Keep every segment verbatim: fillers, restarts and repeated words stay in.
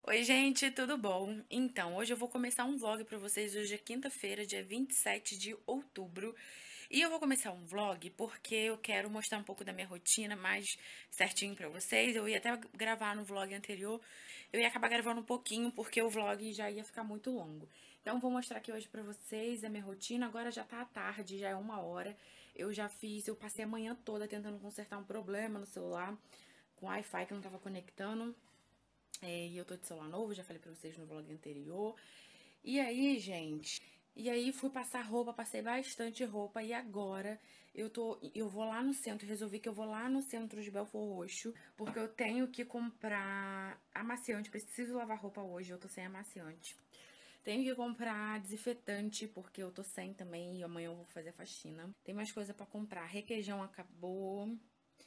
Oi, gente, tudo bom? Então, hoje eu vou começar um vlog pra vocês. Hoje é quinta-feira, dia vinte e sete de outubro. E eu vou começar um vlog porque eu quero mostrar um pouco da minha rotina mais certinho pra vocês. Eu ia até gravar no vlog anterior. Eu ia acabar gravando um pouquinho porque o vlog já ia ficar muito longo. Então, vou mostrar aqui hoje pra vocês a minha rotina. Agora já tá à tarde, já é uma hora. Eu já fiz, eu passei a manhã toda tentando consertar um problema no celular com Wi-Fi que não tava conectando. É, e eu tô de celular novo, já falei pra vocês no vlog anterior. E aí, gente, e aí fui passar roupa, passei bastante roupa e agora eu tô, eu vou lá no centro, resolvi que eu vou lá no centro de Belford Roxo, porque eu tenho que comprar amaciante, preciso lavar roupa hoje, eu tô sem amaciante. Tenho que comprar desinfetante, porque eu tô sem também e amanhã eu vou fazer faxina. Tem mais coisa pra comprar, requeijão acabou.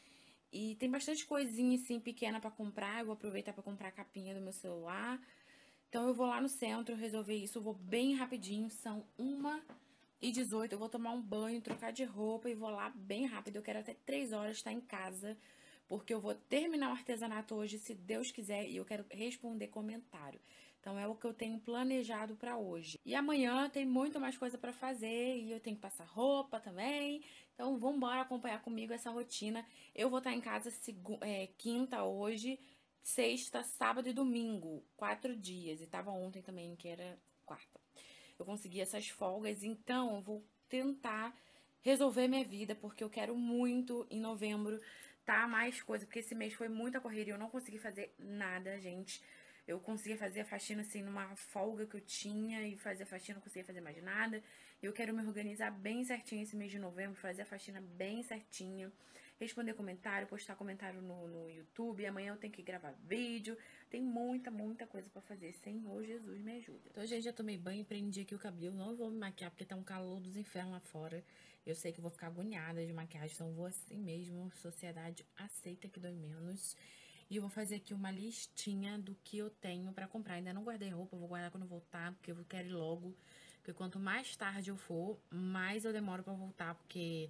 E tem bastante coisinha assim pequena pra comprar. Eu vou aproveitar pra comprar a capinha do meu celular. Então eu vou lá no centro resolver isso. Eu vou bem rapidinho. São uma e dezoito. Eu vou tomar um banho, trocar de roupa e vou lá bem rápido. Eu quero até três horas estar em casa. Porque eu vou terminar o artesanato hoje, se Deus quiser, e eu quero responder comentário. Então é o que eu tenho planejado pra hoje. E amanhã tem muito mais coisa pra fazer e eu tenho que passar roupa também. Então vambora acompanhar comigo essa rotina. Eu vou estar em casa segu- é, quinta hoje, sexta, sábado e domingo. Quatro dias. E tava ontem também, que era quarta. Eu consegui essas folgas, então eu vou tentar resolver minha vida, porque eu quero muito em novembro tá mais coisa, porque esse mês foi muita correria, eu não consegui fazer nada, gente. Eu conseguia fazer a faxina assim numa folga que eu tinha e fazer a faxina, não conseguia fazer mais nada. Eu quero me organizar bem certinho esse mês de novembro, fazer a faxina bem certinha, responder comentário, postar comentário no, no YouTube. Amanhã eu tenho que gravar vídeo. Tem muita, muita coisa pra fazer. Senhor Jesus me ajuda. Então, gente, já tomei banho e prendi aqui o cabelo. Não vou me maquiar porque tá um calor dos infernos lá fora. Eu sei que eu vou ficar agoniada de maquiagem, então vou assim mesmo. Sociedade aceita que dói menos. E eu vou fazer aqui uma listinha do que eu tenho pra comprar. Ainda não guardei roupa, eu vou guardar quando eu voltar, porque eu quero ir logo. Porque quanto mais tarde eu for, mais eu demoro pra voltar, porque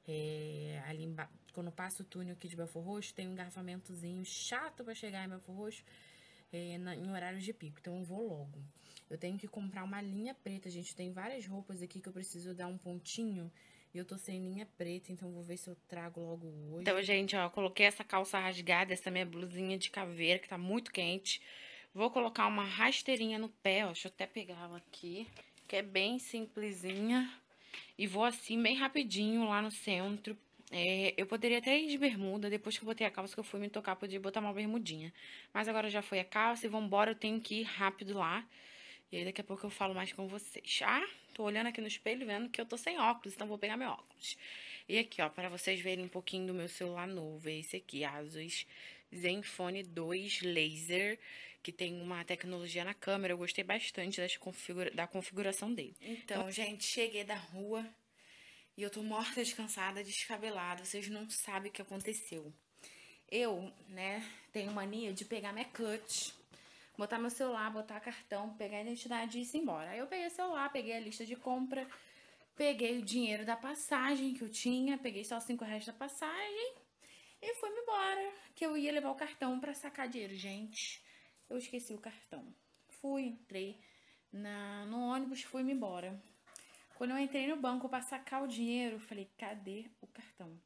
é, ali emba... quando eu passo o túnel aqui de Belford Roxo, tem um engarrafamentozinho chato pra chegar em Belford Roxo, é, na, em horários de pico, então eu vou logo. Eu tenho que comprar uma linha preta, gente. Tem várias roupas aqui que eu preciso dar um pontinho e eu tô sem linha preta, então vou ver se eu trago logo hoje. Então, gente, ó, coloquei essa calça rasgada, essa minha blusinha de caveira, que tá muito quente. Vou colocar uma rasteirinha no pé, ó, deixa eu até pegar ela aqui, que é bem simplesinha. E vou assim, bem rapidinho, lá no centro. É, eu poderia até ir de bermuda, depois que eu botei a calça que eu fui me tocar, podia botar uma bermudinha. Mas agora já foi a calça e vambora, eu tenho que ir rápido lá. E aí daqui a pouco eu falo mais com vocês. Ah, tô olhando aqui no espelho vendo que eu tô sem óculos, então vou pegar meu óculos. E aqui, ó, para vocês verem um pouquinho do meu celular novo, é esse aqui, Asus Zenfone dois Laser, que tem uma tecnologia na câmera. Eu gostei bastante das configura da configuração dele. Então, gente, cheguei da rua e eu tô morta de cansada, descabelada. Vocês não sabem o que aconteceu. Eu, né, tenho mania de pegar minha clutch, botar meu celular, botar cartão, pegar a identidade e ir embora. Aí eu peguei o celular, peguei a lista de compra, peguei o dinheiro da passagem que eu tinha, peguei só cinco reais da passagem e fui-me embora. Que eu ia levar o cartão pra sacar dinheiro. Gente, eu esqueci o cartão. Fui, entrei na, no ônibus, fui-me embora. Quando eu entrei no banco pra sacar o dinheiro, eu falei, cadê o cartão?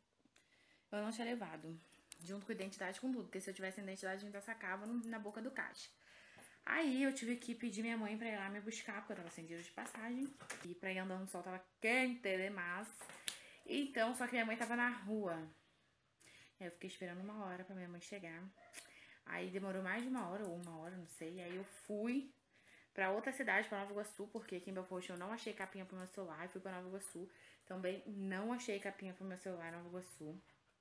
Eu não tinha levado. Junto com a identidade, com tudo. Porque se eu tivesse a identidade, ainda sacava na boca do caixa. Aí eu tive que pedir minha mãe pra ir lá me buscar, porque eu tava sem dinheiro de passagem. E pra ir andando no sol tava quente demais. Então, só que minha mãe tava na rua. Aí eu fiquei esperando uma hora pra minha mãe chegar. Aí demorou mais de uma hora, ou uma hora, não sei. Aí eu fui pra outra cidade, pra Nova Iguaçu, porque aqui em Belfort Roxo eu não achei capinha pro meu celular. E fui pra Nova Iguaçu. Também não achei capinha pro meu celular em Nova Iguaçu.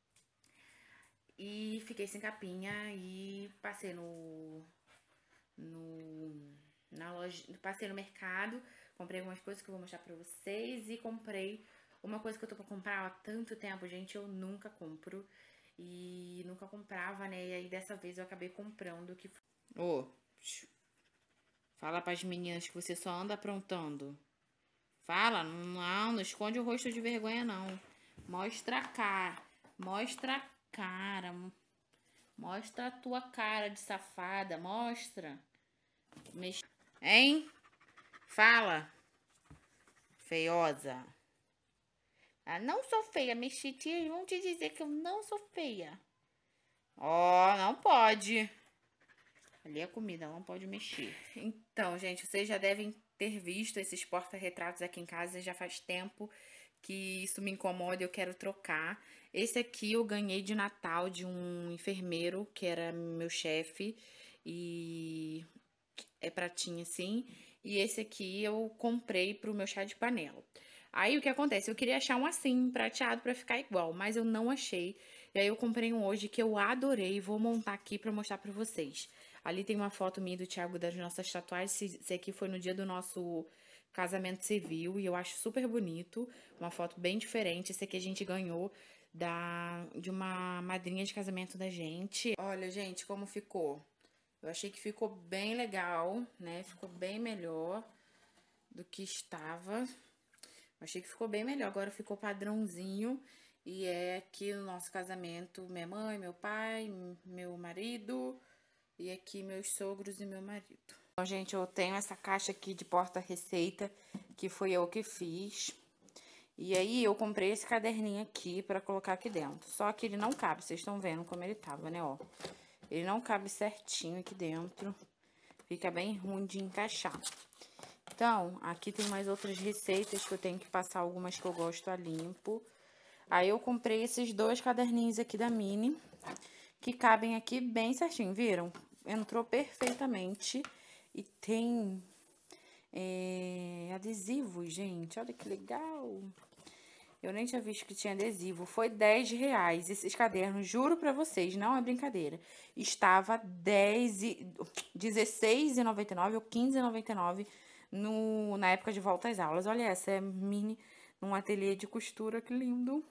E fiquei sem capinha e passei no, no na loja, passei no mercado, comprei algumas coisas que eu vou mostrar pra vocês e comprei uma coisa que eu tô pra comprar há tanto tempo, gente, eu nunca compro e nunca comprava, né? E aí dessa vez eu acabei comprando que Ô, oh, fala pras meninas que você só anda aprontando. Fala, não, não esconde o rosto de vergonha não. Mostra a cara, mostra a cara. Mostra a tua cara de safada, mostra. Mex... Hein? Fala, feiosa. Ah, não sou feia, meus tios vão te dizer que eu não sou feia. Ó, oh, não pode. Ali é comida, não pode mexer. Então, gente, vocês já devem ter visto esses porta-retratos aqui em casa, já faz tempo que isso me incomoda e eu quero trocar. Esse aqui eu ganhei de Natal de um enfermeiro, que era meu chefe, e é pratinho assim. E esse aqui eu comprei pro meu chá de panela. Aí o que acontece? Eu queria achar um assim, prateado, pra ficar igual, mas eu não achei. E aí eu comprei um hoje que eu adorei, vou montar aqui pra mostrar pra vocês. Ali tem uma foto minha do Thiago das nossas tatuagens. Esse aqui foi no dia do nosso casamento civil e eu acho super bonito. Uma foto bem diferente. Esse aqui a gente ganhou da, de uma madrinha de casamento da gente. Olha, gente, como ficou. Eu achei que ficou bem legal, né? Ficou bem melhor do que estava. Eu achei que ficou bem melhor. Agora ficou padrãozinho. E é aqui no nosso casamento, minha mãe, meu pai, meu marido... E aqui meus sogros e meu marido. Então, gente, eu tenho essa caixa aqui de porta-receita, que foi eu que fiz. E aí, eu comprei esse caderninho aqui pra colocar aqui dentro. Só que ele não cabe, vocês estão vendo como ele tava, né, ó. Ele não cabe certinho aqui dentro. Fica bem ruim de encaixar. Então, aqui tem mais outras receitas que eu tenho que passar algumas que eu gosto a limpo. Aí, eu comprei esses dois caderninhos aqui da Mini, que cabem aqui bem certinho, viram? Entrou perfeitamente e tem é, adesivo, gente, olha que legal. Eu nem tinha visto que tinha adesivo, foi dez reais esses cadernos, juro pra vocês, não é brincadeira. Estava dez e, dezesseis reais e noventa e nove centavos ou quinze reais e noventa e nove centavos no, na época de volta às aulas. Olha essa, é mini, num ateliê de costura, que lindo.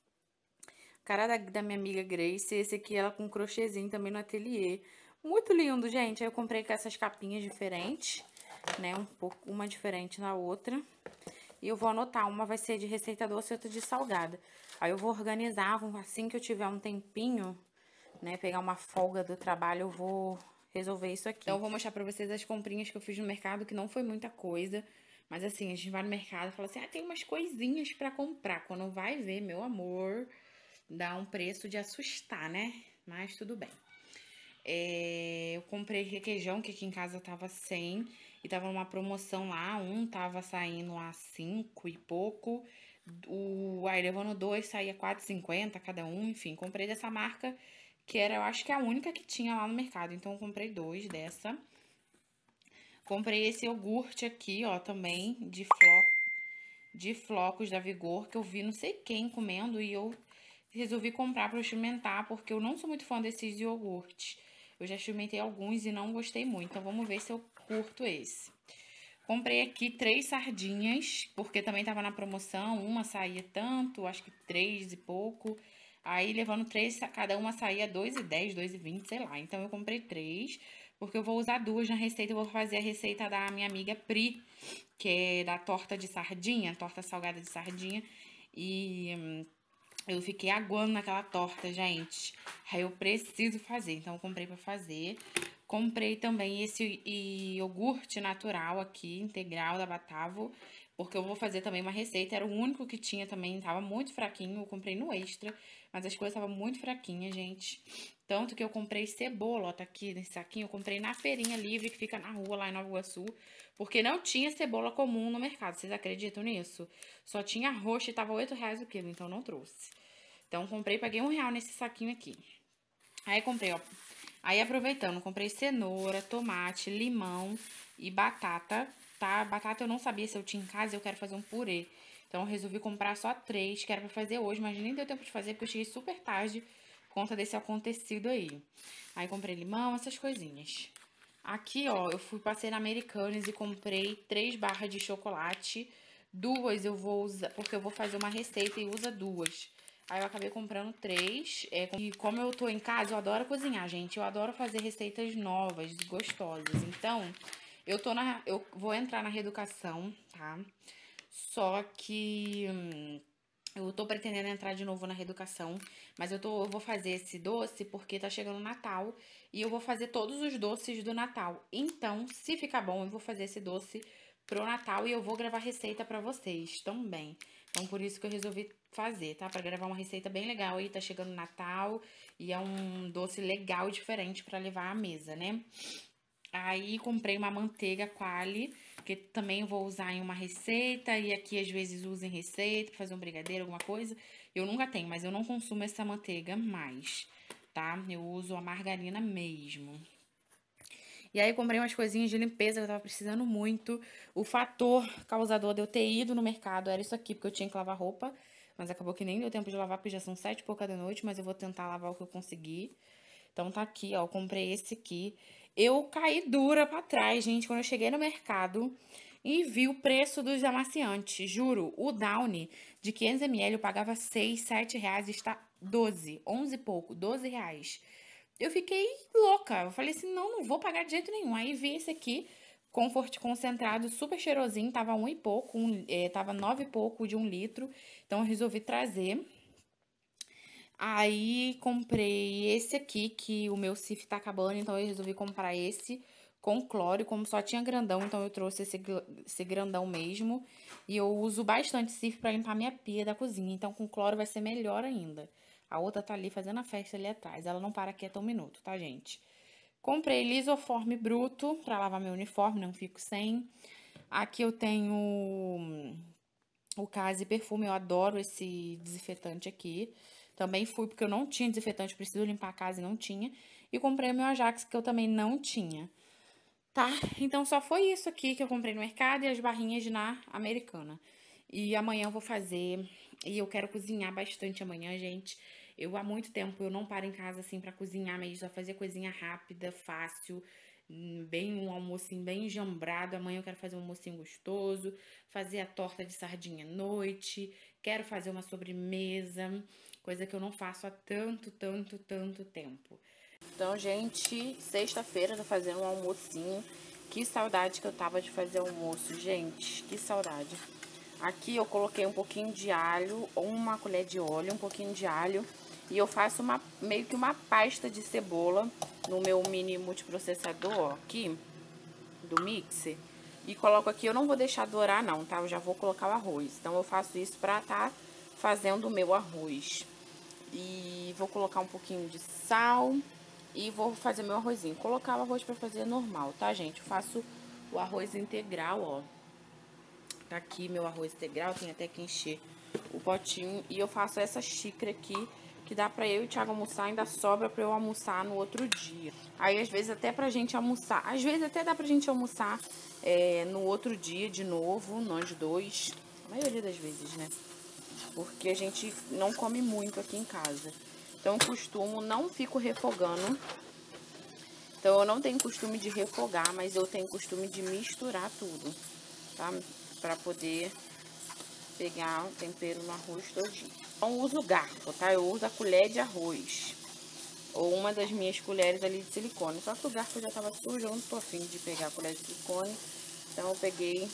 Cara da, da minha amiga Grace, esse aqui ela com crochêzinho também no ateliê. Muito lindo, gente. Aí eu comprei com essas capinhas diferentes, né? Um pouco, uma diferente na outra. E eu vou anotar, uma vai ser de receita doce e outra de salgada. Aí eu vou organizar, assim que eu tiver um tempinho, né? Pegar uma folga do trabalho, eu vou resolver isso aqui. Então eu vou mostrar pra vocês as comprinhas que eu fiz no mercado, que não foi muita coisa. Mas assim, a gente vai no mercado e fala assim, ah, tem umas coisinhas pra comprar. Quando vai ver, meu amor... Dá um preço de assustar, né? Mas tudo bem. É, eu comprei requeijão, que aqui em casa tava cem. E tava numa promoção lá. Um tava saindo a cinco e pouco. O, aí levando dois, saía quatro e cinquenta cada um. Enfim, comprei dessa marca, que era, eu acho que é a única que tinha lá no mercado. Então, eu comprei dois dessa. Comprei esse iogurte aqui, ó, também, de floco. De flocos da Vigor, que eu vi não sei quem comendo e eu resolvi comprar para experimentar, porque eu não sou muito fã desses iogurtes. Eu já experimentei alguns e não gostei muito, então vamos ver se eu curto esse. Comprei aqui três sardinhas, porque também tava na promoção, uma saía tanto, acho que três e pouco. Aí, levando três, cada uma saía dois e dez, dois e vinte, sei lá. Então, eu comprei três, porque eu vou usar duas na receita. Eu vou fazer a receita da minha amiga Pri, que é da torta de sardinha, torta salgada de sardinha. E hum, eu fiquei aguando naquela torta, gente. Aí eu preciso fazer, então eu comprei pra fazer. Comprei também esse iogurte natural aqui, integral da Batavo, porque eu vou fazer também uma receita. Era o único que tinha também, tava muito fraquinho. Eu comprei no Extra, mas as coisas estavam muito fraquinhas, gente. Tanto que eu comprei cebola, ó, tá aqui nesse saquinho. Eu comprei na feirinha livre que fica na rua lá em Nova Iguaçu, porque não tinha cebola comum no mercado. Vocês acreditam nisso? Só tinha roxa e tava oito reais o quilo, então não trouxe. Então, comprei, paguei um real nesse saquinho aqui. Aí, comprei, ó. Aí, aproveitando, comprei cenoura, tomate, limão e batata, tá? Batata eu não sabia se eu tinha em casa e eu quero fazer um purê. Então, eu resolvi comprar só três, que era pra fazer hoje, mas nem deu tempo de fazer, porque eu cheguei super tarde por conta desse acontecido aí. Aí, comprei limão, essas coisinhas. Aqui, ó, eu fui, passei na Americanas e comprei três barras de chocolate. Duas eu vou usar, porque eu vou fazer uma receita e usa duas. Aí eu acabei comprando três. É, e como eu tô em casa, eu adoro cozinhar, gente. Eu adoro fazer receitas novas e gostosas. Então, eu tô na. Eu vou entrar na reeducação, tá? Só que. Hum, Eu tô pretendendo entrar de novo na reeducação, mas eu, tô, eu vou fazer esse doce porque tá chegando o Natal e eu vou fazer todos os doces do Natal. Então, se ficar bom, eu vou fazer esse doce pro Natal e eu vou gravar receita pra vocês também. Então, por isso que eu resolvi fazer, tá? Pra gravar uma receita bem legal aí, tá chegando o Natal e é um doce legal e diferente pra levar à mesa, né? Aí comprei uma manteiga Qualy, que também vou usar em uma receita, e aqui às vezes uso em receita, pra fazer um brigadeiro, alguma coisa. Eu nunca tenho, mas eu não consumo essa manteiga mais, tá? Eu uso a margarina mesmo. E aí comprei umas coisinhas de limpeza que eu tava precisando muito. O fator causador de eu ter ido no mercado era isso aqui, porque eu tinha que lavar roupa. Mas acabou que nem deu tempo de lavar, porque já são sete e pouca da noite, mas eu vou tentar lavar o que eu conseguir. Então tá aqui, ó, eu comprei esse aqui. Eu caí dura pra trás, gente, quando eu cheguei no mercado e vi o preço dos amaciantes. Juro, o Downy de quinhentos mililitros eu pagava seis, sete reais, está doze, onze e pouco, doze reais. Eu fiquei louca. Eu falei assim, não, não vou pagar de jeito nenhum. Aí vi esse aqui, Comfort concentrado, super cheirosinho, tava um e pouco, um, é, tava nove e pouco de um litro. Então eu resolvi trazer. Aí comprei esse aqui, que o meu Cif tá acabando, então eu resolvi comprar esse com cloro, como só tinha grandão, então eu trouxe esse, esse grandão mesmo. E eu uso bastante Cif pra limpar minha pia da cozinha, então com cloro vai ser melhor ainda. A outra tá ali fazendo a festa ali atrás, ela não para quieto um minuto, tá, gente? Comprei lisoforme bruto pra lavar meu uniforme, não fico sem. Aqui eu tenho o Case Perfume, eu adoro esse desinfetante aqui. Também fui porque eu não tinha desinfetante, preciso limpar a casa e não tinha. E comprei o meu Ajax, que eu também não tinha. Tá? Então só foi isso aqui que eu comprei no mercado e as barrinhas na Americana. E amanhã eu vou fazer, e eu quero cozinhar bastante amanhã, gente. Eu há muito tempo eu não paro em casa assim pra cozinhar mesmo, só fazer coisinha rápida, fácil, hum, bem um almocinho bem jambrado. Amanhã eu quero fazer um almocinho gostoso, fazer a torta de sardinha à noite, quero fazer uma sobremesa, coisa que eu não faço há tanto, tanto, tanto tempo. Então, gente, sexta-feira tô fazendo um almocinho. Que saudade que eu tava de fazer almoço, gente, que saudade. Aqui eu coloquei um pouquinho de alho, ou uma colher de óleo, um pouquinho de alho. E eu faço uma, meio que uma pasta de cebola no meu mini multiprocessador, ó, aqui, do mixer. E coloco aqui, eu não vou deixar dourar não, tá? Eu já vou colocar o arroz. Então eu faço isso pra tá fazendo o meu arroz. E vou colocar um pouquinho de sal e vou fazer meu arrozinho. Colocar o arroz pra fazer normal, tá, gente? Eu faço o arroz integral, ó. Tá aqui meu arroz integral, tem até que encher o potinho. E eu faço essa xícara aqui, que dá pra eu e o Thiago almoçar, ainda sobra pra eu almoçar no outro dia. Aí, às vezes, até pra gente almoçar, às vezes até dá pra gente almoçar é, no outro dia de novo, nós dois. A maioria das vezes, né? Porque a gente não come muito aqui em casa. Então, eu costumo, não fico refogando. Então, eu não tenho costume de refogar, mas eu tenho costume de misturar tudo, tá? Pra poder pegar o tempero no arroz todinho. Não uso garfo, tá? Eu uso a colher de arroz. Ou uma das minhas colheres ali de silicone. Só que o garfo já tava sujo, eu não tô afim de pegar a colher de silicone. Então, eu peguei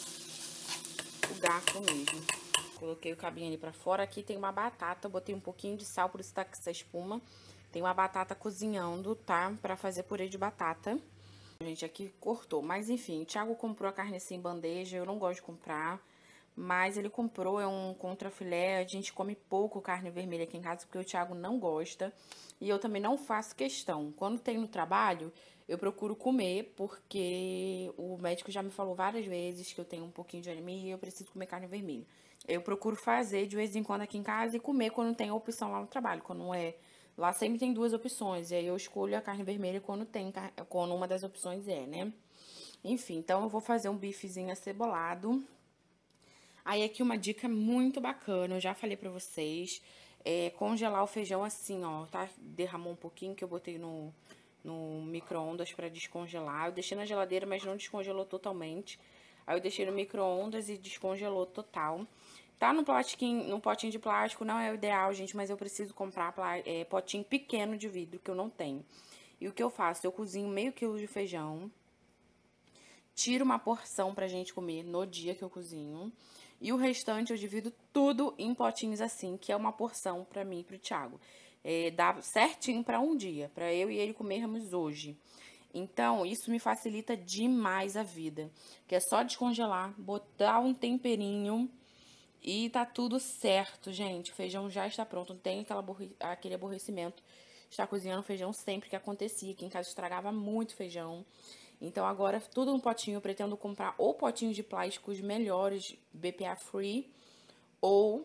o garfo mesmo. Coloquei o cabinho ali pra fora. Aqui tem uma batata, botei um pouquinho de sal, por isso tá com essa espuma. Tem uma batata cozinhando, tá? Pra fazer purê de batata. A gente aqui cortou, mas enfim, o Thiago comprou a carne assim em bandeja, eu não gosto de comprar. Mas ele comprou, é um contrafilé, a gente come pouco carne vermelha aqui em casa, porque o Thiago não gosta. E eu também não faço questão. Quando tem no trabalho, eu procuro comer, porque o médico já me falou várias vezes que eu tenho um pouquinho de anemia e eu preciso comer carne vermelha. Eu procuro fazer de vez em quando aqui em casa e comer quando tem a opção lá no trabalho. Quando não é. Lá sempre tem duas opções. E aí eu escolho a carne vermelha quando tem, quando uma das opções é, né? Enfim, então eu vou fazer um bifezinho acebolado. Aí aqui uma dica muito bacana, eu já falei pra vocês. É congelar o feijão assim, ó, tá? Derramou um pouquinho que eu botei no, no micro-ondas pra descongelar. Eu deixei na geladeira, mas não descongelou totalmente. Aí eu deixei no micro-ondas e descongelou total. Tá no potinho, no potinho de plástico, não é o ideal, gente, mas eu preciso comprar é, potinho pequeno de vidro, que eu não tenho. E o que eu faço? Eu cozinho meio quilo de feijão, tiro uma porção pra gente comer no dia que eu cozinho. E o restante eu divido tudo em potinhos assim, que é uma porção pra mim e pro Thiago. É, dá certinho pra um dia, pra eu e ele comermos hoje. Então, isso me facilita demais a vida. Que é só descongelar, botar um temperinho e tá tudo certo, gente. O feijão já está pronto, não tem aquela aborre... aquele aborrecimento. Estar cozinhando feijão sempre que acontecia. Aqui em casa estragava muito feijão. Então, agora, tudo no potinho. Eu pretendo comprar ou potinhos de plásticos melhores, B P A free, ou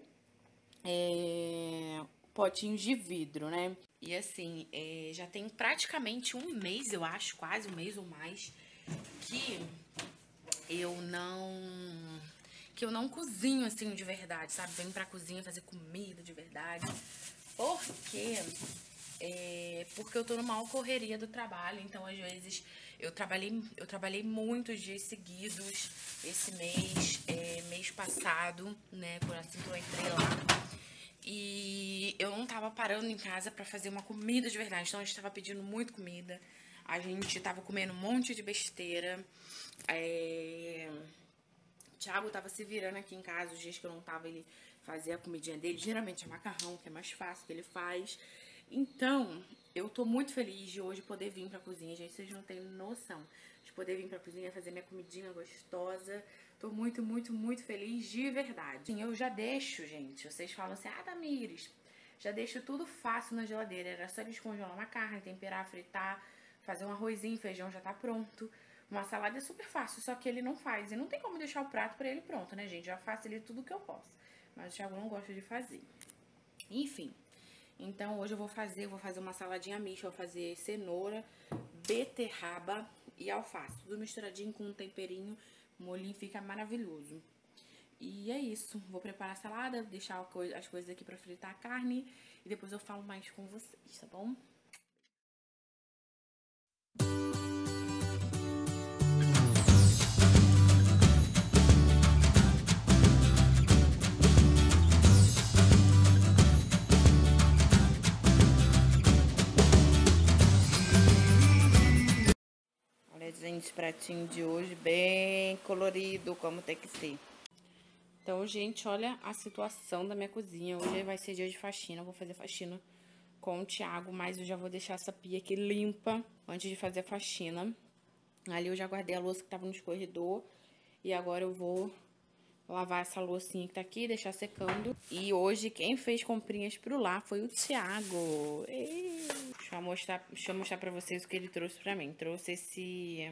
é, potinhos de vidro, né? E assim, é, já tem praticamente um mês, eu acho, quase um mês ou mais, que eu não... que eu não cozinho, assim, de verdade, sabe? Venho pra cozinha fazer comida de verdade. Porque... É, porque eu tô numa correria do trabalho, então às vezes eu trabalhei, eu trabalhei muitos dias seguidos esse mês, é, mês passado, né, por assim que eu entrei lá. E eu não tava parando em casa pra fazer uma comida de verdade, então a gente tava pedindo muito comida, a gente tava comendo um monte de besteira, é... O Thiago tava se virando aqui em casa, os dias que eu não tava, ele fazia a comidinha dele, geralmente é macarrão, que é mais fácil que ele faz. Então, eu tô muito feliz de hoje poder vir pra cozinha, gente, vocês não têm noção de poder vir pra cozinha, fazer minha comidinha gostosa. Tô muito, muito, muito feliz de verdade. Sim, eu já deixo, gente, vocês falam assim, ah, Tamires, já deixo tudo fácil na geladeira, era só descongelar uma carne, temperar, fritar, fazer um arrozinho, feijão já tá pronto. Uma salada é super fácil, só que ele não faz, e não tem como deixar o prato pra ele pronto, né, gente, já facilito tudo que eu posso, mas o Thiago não gosta de fazer. Enfim. Então, hoje eu vou fazer, vou fazer uma saladinha mista, vou fazer cenoura, beterraba e alface. Tudo misturadinho com um temperinho, o molhinho fica maravilhoso. E é isso, vou preparar a salada, deixar as coisas aqui pra fritar a carne e depois eu falo mais com vocês, tá bom? Gente, esse pratinho de hoje bem colorido, como tem que ser. Então, gente, olha a situação da minha cozinha. Hoje vai ser dia de faxina, eu vou fazer faxina com o Thiago, mas eu já vou deixar essa pia aqui limpa antes de fazer a faxina. Ali eu já guardei a louça que tava no escorredor e agora eu vou lavar essa loucinha que tá aqui, deixar secando. E hoje quem fez comprinhas pro lar foi o Thiago. Ei. Deixa eu mostrar, deixa eu mostrar pra vocês o que ele trouxe pra mim. Trouxe esse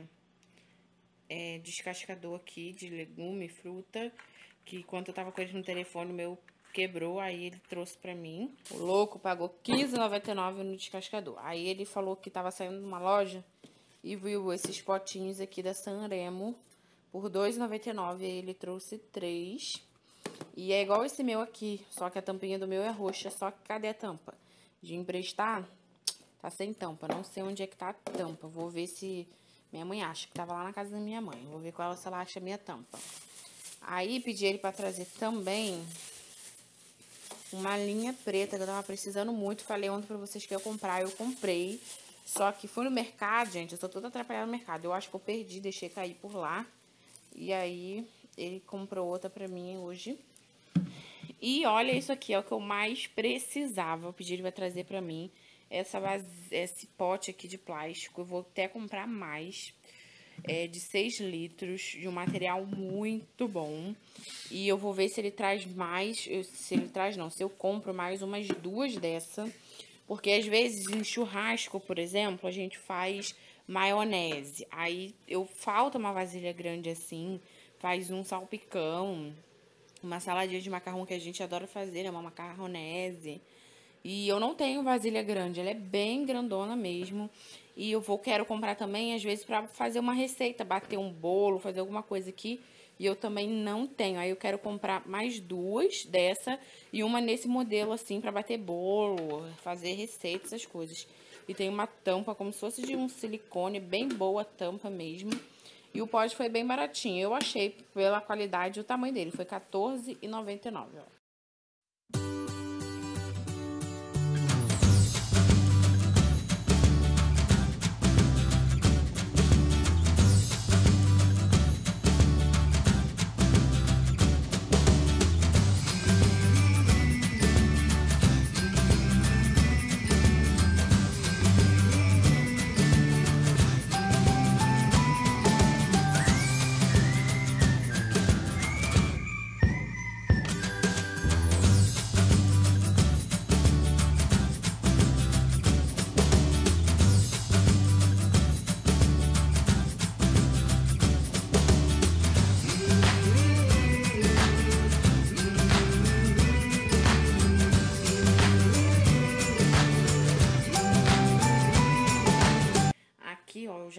é, descascador aqui de legume, fruta, que enquanto eu tava com ele no telefone, o meu quebrou, aí ele trouxe pra mim. O louco pagou quinze reais e noventa e nove centavos no descascador. Aí ele falou que tava saindo de uma loja e viu esses potinhos aqui da Sanremo por dois reais e noventa e nove centavos. Aí ele trouxe três. E é igual esse meu aqui, só que a tampinha do meu é roxa. Só que cadê a tampa? De emprestar, tá sem tampa. Não sei onde é que tá a tampa. Vou ver se... Minha mãe acha que tava lá na casa da minha mãe. Vou ver com ela se ela acha a minha tampa. Aí pedi ele pra trazer também uma linha preta que eu tava precisando muito. Falei ontem pra vocês que eu ia comprar, eu comprei. Só que fui no mercado, gente, eu tô toda atrapalhada no mercado. Eu acho que eu perdi, deixei cair por lá. E aí, ele comprou outra pra mim hoje. E olha, isso aqui é o que eu mais precisava. Eu pedi ele pra trazer pra mim. Essa base, esse pote aqui de plástico, eu vou até comprar mais. É de seis litros, de um material muito bom. E eu vou ver se ele traz mais, se ele traz não, se eu compro mais umas duas dessa. Porque às vezes em churrasco, por exemplo, a gente faz maionese. Aí eu falta uma vasilha grande assim, faz um salpicão, uma saladinha de macarrão que a gente adora fazer, né? Uma macarronese. E eu não tenho vasilha grande, ela é bem grandona mesmo. E eu vou, quero comprar também, às vezes, pra fazer uma receita, bater um bolo, fazer alguma coisa aqui. E eu também não tenho. Aí eu quero comprar mais duas dessa e uma nesse modelo, assim, pra bater bolo, fazer receita, essas coisas. E tem uma tampa como se fosse de um silicone, bem boa a tampa mesmo. E o pote foi bem baratinho. Eu achei, pela qualidade, o tamanho dele. Foi quatorze reais e noventa e nove centavos, ó.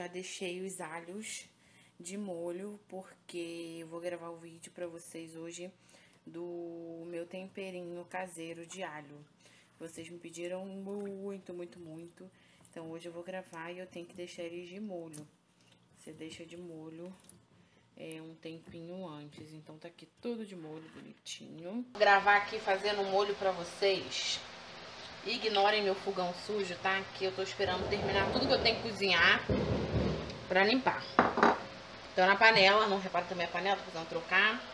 já deixei os alhos de molho, porque eu vou gravar o vídeo pra vocês hoje do meu temperinho caseiro de alho. Vocês me pediram muito, muito, muito. Então, hoje eu vou gravar e eu tenho que deixar eles de molho. Você deixa de molho é, um tempinho antes. Então, tá aqui tudo de molho, bonitinho. Vou gravar aqui fazendo um molho pra vocês. Ignorem meu fogão sujo, tá? Que eu tô esperando terminar tudo que eu tenho que cozinhar pra limpar. Então, na panela, não repara também a panela, tô precisando trocar.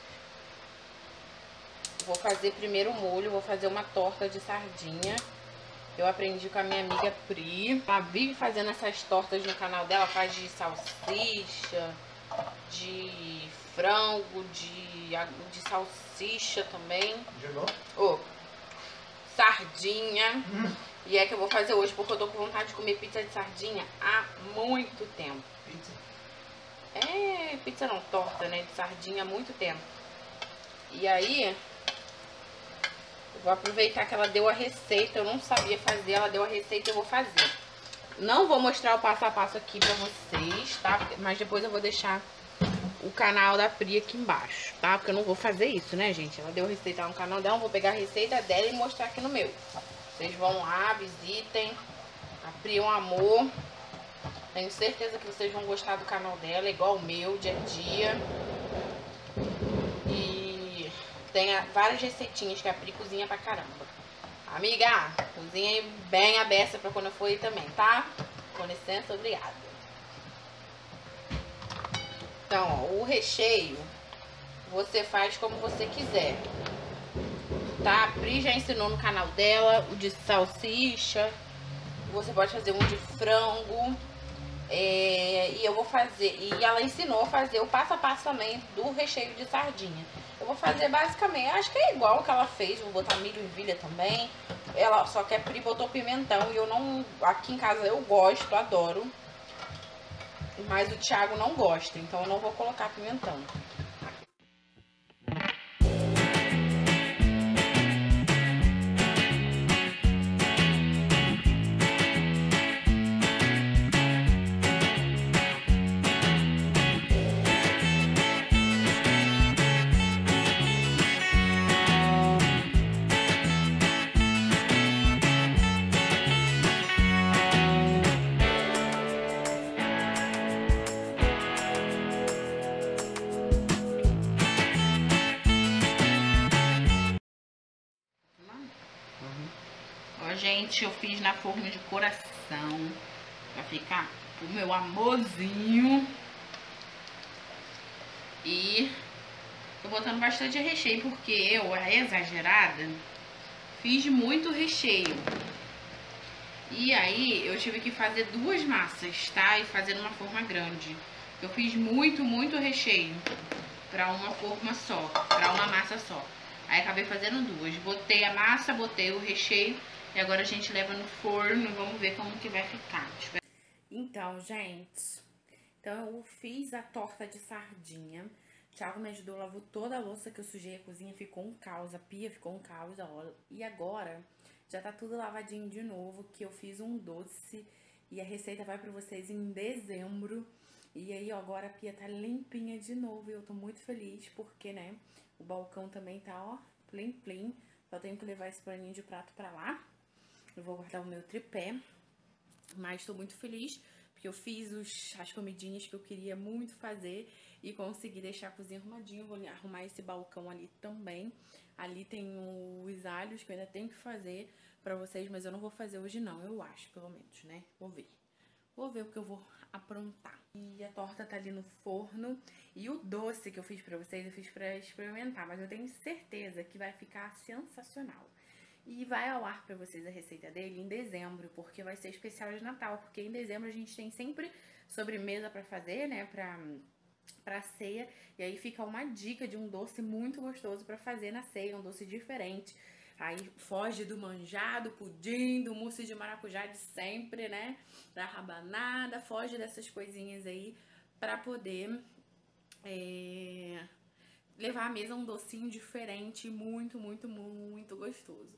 Vou fazer primeiro o molho, vou fazer uma torta de sardinha. Eu aprendi com a minha amiga Pri. Ela vive fazendo essas tortas no canal dela, faz de salsicha, de frango, de, de salsicha também. De novo? Oh, sardinha. Hum. E é que eu vou fazer hoje, porque eu tô com vontade de comer pizza de sardinha há muito tempo. Pizza? É, pizza não, torta, né, de sardinha há muito tempo. E aí... vou aproveitar que ela deu a receita, eu não sabia fazer, ela deu a receita e eu vou fazer. Não vou mostrar o passo a passo aqui pra vocês, tá? Mas depois eu vou deixar o canal da Pri aqui embaixo, tá? Porque eu não vou fazer isso, né, gente? Ela deu a receita lá no canal dela, eu vou pegar a receita dela e mostrar aqui no meu. Vocês vão lá, visitem. A Pri é um amor. Tenho certeza que vocês vão gostar do canal dela, igual o meu, dia a dia. Tem várias receitinhas que a Pri cozinha pra caramba. Amiga, cozinha aí bem a beça pra quando eu for aí também, tá? Com licença, obrigada. Então, ó, o recheio você faz como você quiser, tá? A Pri já ensinou no canal dela o de salsicha. Você pode fazer um de frango. É, e eu vou fazer, e ela ensinou a fazer o passo a passo também do recheio de sardinha. Eu vou fazer basicamente, acho que é igual que ela fez, vou botar milho e ervilha também. Ela só que a Pri botou pimentão e eu não, aqui em casa eu gosto, adoro. Mas o Thiago não gosta, então eu não vou colocar pimentão. Gente, eu fiz na forma de coração pra ficar o meu amorzinho. E tô botando bastante recheio porque eu, a exagerada, fiz muito recheio. E aí eu tive que fazer duas massas, tá? E fazer numa forma grande. Eu fiz muito, muito recheio pra uma forma só, pra uma massa só. Aí acabei fazendo duas. Botei a massa, botei o recheio. E agora a gente leva no forno, vamos ver como que vai ficar. Então, gente, então eu fiz a torta de sardinha. O Thiago me ajudou, lavou toda a louça que eu sujei a cozinha, ficou um caos, a pia ficou um caos, ó. E agora já tá tudo lavadinho de novo, que eu fiz um doce e a receita vai pra vocês em dezembro. E aí, ó, agora a pia tá limpinha de novo e eu tô muito feliz porque, né, o balcão também tá, ó, plim plim. Só tenho que levar esse paninho de prato pra lá. Eu vou guardar o meu tripé, mas tô muito feliz porque eu fiz os, as comidinhas que eu queria muito fazer e consegui deixar a cozinha arrumadinha. Eu vou arrumar esse balcão ali também. Ali tem os alhos que eu ainda tenho que fazer pra vocês, mas eu não vou fazer hoje não, eu acho, pelo menos, né? Vou ver. Vou ver o que eu vou aprontar. E a torta tá ali no forno. E o doce que eu fiz pra vocês, eu fiz pra experimentar, mas eu tenho certeza que vai ficar sensacional. E vai ao ar pra vocês a receita dele em dezembro, porque vai ser especial de Natal. Porque em dezembro a gente tem sempre sobremesa pra fazer, né, pra, pra ceia. E aí fica uma dica de um doce muito gostoso pra fazer na ceia, um doce diferente. Aí foge do manjado, pudim, do mousse de maracujá de sempre, né, da rabanada. Foge dessas coisinhas aí pra poder é, levar à mesa um docinho diferente, muito, muito, muito gostoso.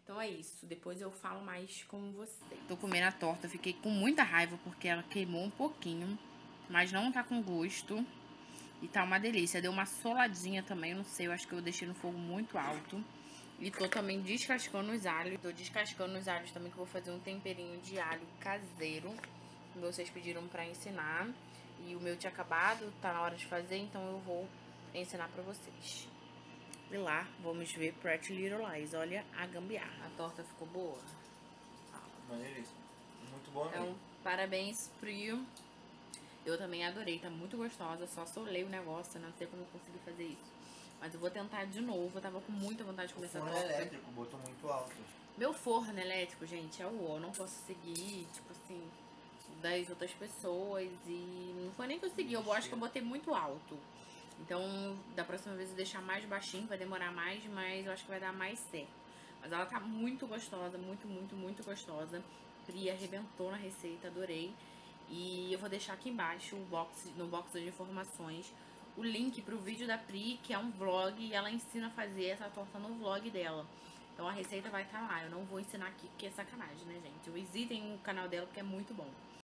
Então é isso, depois eu falo mais com vocês. Tô comendo a torta, fiquei com muita raiva porque ela queimou um pouquinho, mas não tá com gosto. E tá uma delícia, deu uma soladinha também, eu não sei, eu acho que eu deixei no fogo muito alto. E tô também descascando os alhos, tô descascando os alhos também, que eu vou fazer um temperinho de alho caseiro. Que vocês pediram pra ensinar. E o meu tinha acabado, tá na hora de fazer, então eu vou ensinar pra vocês. E lá, vamos ver Pretty Little Lies. Olha a gambiarra. A torta ficou boa? Maneiríssimo. Muito boa Então, mesmo. parabéns, Frio. Eu também adorei, tá muito gostosa. Só solei o negócio, não sei como eu consegui fazer isso. Mas eu vou tentar de novo. Eu tava com muita vontade de comer essa O forno torta. elétrico botou muito alto. Meu forno elétrico, gente, é o ó. Eu não posso seguir, tipo assim, das outras pessoas. E não foi nem que eu segui, eu acho que eu botei muito alto. Então, da próxima vez eu deixar mais baixinho, vai demorar mais, mas eu acho que vai dar mais certo. Mas ela tá muito gostosa, muito, muito, muito gostosa. Pri arrebentou na receita, adorei. E eu vou deixar aqui embaixo, o box, no box de informações, o link pro vídeo da Pri, que é um vlog, e ela ensina a fazer essa torta no vlog dela. Então a receita vai estar lá, eu não vou ensinar aqui porque é sacanagem, né, gente? Visitem o canal dela porque é muito bom.